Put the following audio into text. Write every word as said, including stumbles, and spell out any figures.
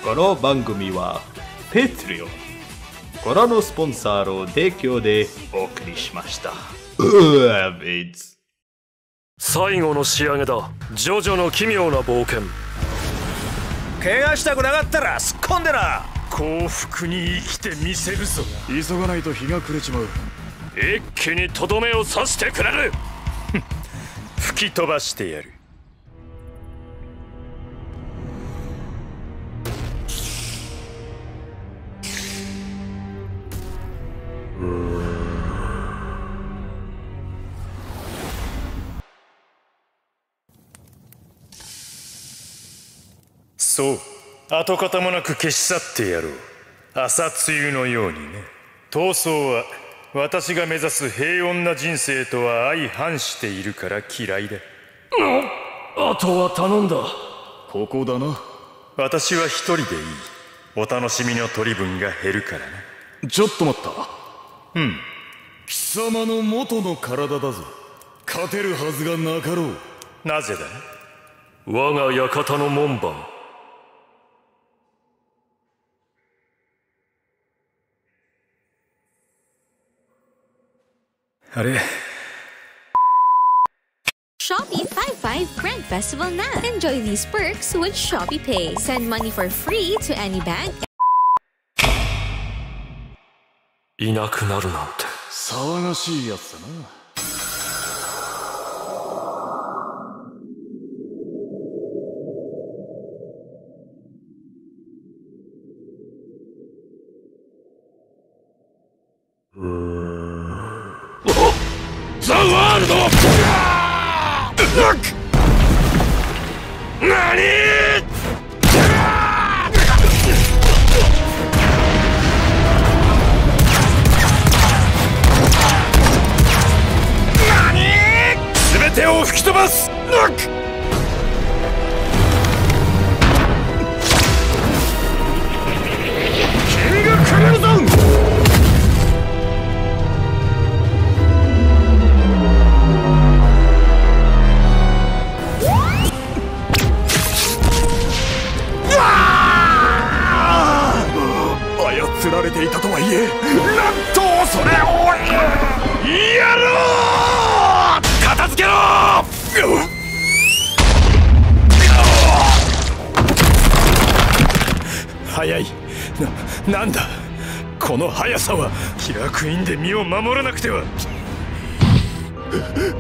この番組はペトリオンこらのスポンサーの提供でお送りしました。うわべつ最後の仕上げだ。ジョジョの奇妙な冒険。 怪我したくなかったら突っ込んでな。 幸福に生きてみせるぞ。 急がないと日が暮れちまう。 一気にとどめを刺してくれる。吹き飛ばしてやる。そう、跡形もなく消し去ってやろう。朝露のようにね。闘争は私が目指す平穏な人生とは相反しているから嫌いだ。 あとは頼んだ。ここだな。 私は一人でいい。お楽しみの取り分が減るからな。 ちょっと待った。 うん。 貴様の元の体だぞ。勝てるはずがなかろう。 なぜだ。我が館の門番。あれ Shopee five five Grand Festival na. Enjoy these perks with Shopee Pay. Send money for free to any bank. いなくなるなんて騒がしいやつだな。 ザ・ワールド！何！全てを吹き飛ばす！キングクリムゾン！操られていたとはいえ、なんとそれをやろう！片付けろ！速い。な、なんだこの速さは。キラークイーンで身を守らなくては。